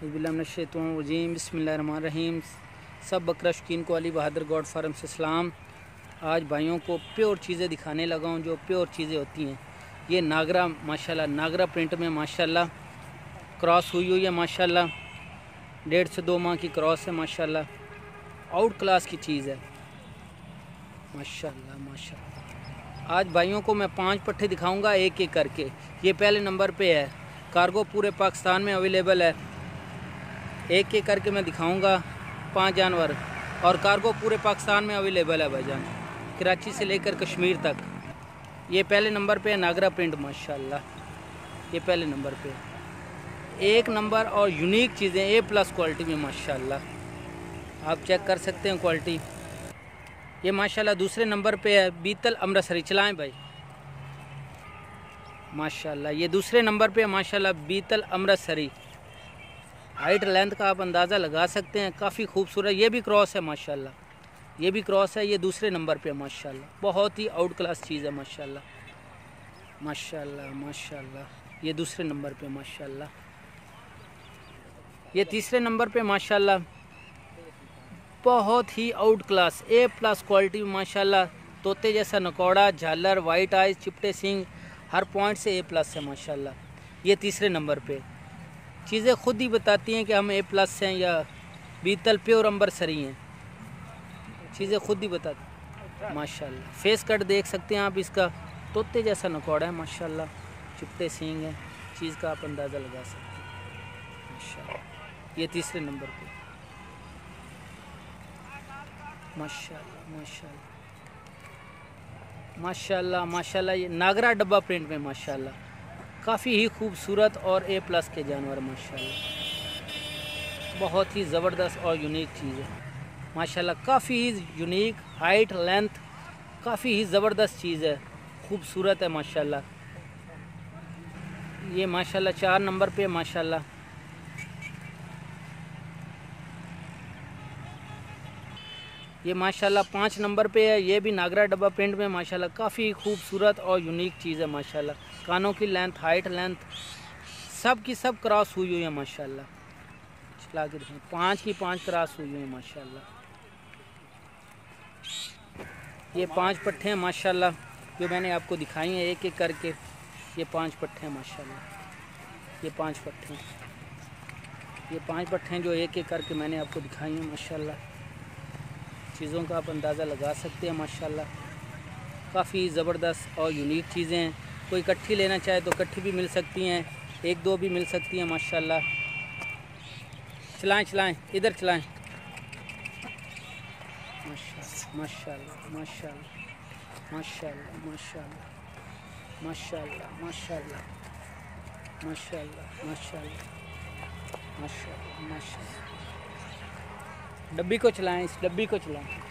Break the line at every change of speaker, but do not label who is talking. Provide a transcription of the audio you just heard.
बिस्मिल्लाहिर्रहमानिर्रहीम बिस्मिल्लाहिर्रहमानिर्रहीम। सब बकरा शौकीन को अली बहादुर गॉड फार्म से सलाम। आज भाइयों को प्योर चीज़ें दिखाने लगा हूँ जो प्योर चीज़ें होती हैं। ये नागरा माशाल्लाह, नागरा प्रिंट में माशाल्लाह क्रॉस हुई है माशाल्लाह। 1.5 से 2 माह की क्रॉस है माशाल्लाह। आउट क्लास की चीज़ है माशाल्लाह माशाल्लाह। आज भाइयों को मैं 5 पट्ठे दिखाऊंगा एक एक करके। ये पहले नंबर पे है। कार्गो पूरे पाकिस्तान में अवेलेबल है। एक एक करके मैं दिखाऊंगा 5 जानवर, और कार्गो पूरे पाकिस्तान में अवेलेबल है भाईजान, कराची से लेकर कश्मीर तक। ये पहले नंबर पे है नागरा प्रिंट माशाल्लाह। ये पहले नंबर पे एक नंबर और यूनिक चीज़ें A+ क्वालिटी में माशाल्लाह, आप चेक कर सकते हैं क्वालिटी। ये माशाल्लाह दूसरे नंबर पे है बीतल अमृतसरी। चलाएं भाई माशाल्लाह। ये दूसरे नंबर पे है माशाल्लाह बीतल अमृतसरी। हाइट लेंथ का आप अंदाज़ा लगा सकते हैं, काफ़ी खूबसूरत। ये भी क्रॉस है माशाल्लाह, ये भी क्रॉस है। ये दूसरे नंबर पे माशाल्लाह, बहुत ही आउट क्लास चीज़ है माशाल्लाह माशाल्लाह माशाल्लाह। ये दूसरे नंबर पे माशाल्लाह। ये तीसरे नंबर पे माशाल्लाह, बहुत ही आउट क्लास A+ क्वालिटी माशाल्लाह। तोते जैसा नकौड़ा, झालर, वाइट आइज, चिपटे सिंग, हर पॉइंट से A+ है माशाल्लाह। ये तीसरे नंबर पे चीज़ें खुद ही बताती हैं कि हम A+ हैं या बीतल प्योर अमृतसरी हैं। चीज़ें खुद ही बताती माशाल्लाह। फेस कट देख सकते हैं आप इसका, तोते जैसा नकौड़ा है माशाल्लाह, चिपटे सींग है। चीज़ का आप अंदाज़ा लगा सकते हैं माशाल्लाह। ये तीसरे नंबर पे माशाल्लाह माशाल्लाह माशाल्लाह माशाल्लाह। ये नागरा डब्बा प्रिंट में माशाल्लाह, काफ़ी ही खूबसूरत और A+ के जानवर माशाल्लाह। बहुत ही ज़बरदस्त और यूनिक चीज़ है माशाल्लाह। काफ़ी ही यूनिक, हाइट लेंथ काफ़ी ही ज़बरदस्त चीज़ है, खूबसूरत है माशाल्लाह। ये माशाल्लाह 4 नंबर पे माशाल्लाह। ये माशाल्लाह 5 नंबर पे है। ये भी नागरा डब्बा प्रिंट में माशाल्लाह, काफ़ी खूबसूरत और यूनिक चीज़ है माशाल्लाह। कानों की लेंथ, हाइट लेंथ सब की सब क्रॉस हुई है माशाल्लाह। चला के देखें, 5 की 5 क्रॉस हुई है माशाल्लाह। ये 5 पट्ठे हैं माशाल्लाह जो मैंने आपको दिखाई हैं एक एक करके। ये 5 पट्ठे हैं माशाल्लाह। ये 5 पट्ठे हैं, ये 5 पट्ठे हैं जो एक एक करके मैंने आपको दिखाई हैं माशाल्लाह। चीज़ों का आप अंदाज़ा लगा सकते हैं माशाल्लाह। काफ़ी ज़बरदस्त और यूनिक चीज़ें हैं। कोई इकट्ठी लेना चाहे तो इकट्ठी भी मिल सकती हैं, 1-2 भी मिल सकती हैं माशाल्लाह। चलाएं चलाएं, इधर चलाएं माशाल्लाह माशाल्लाह माशाल्लाह माशाल्लाह माशाल्लाह माशाल्लाह माशाल्लाह माशाल्लाह माशाल्लाह माशाल्लाह माशाल्लाह। डब्बी को चलाएं, इस डब्बी को चलाएं।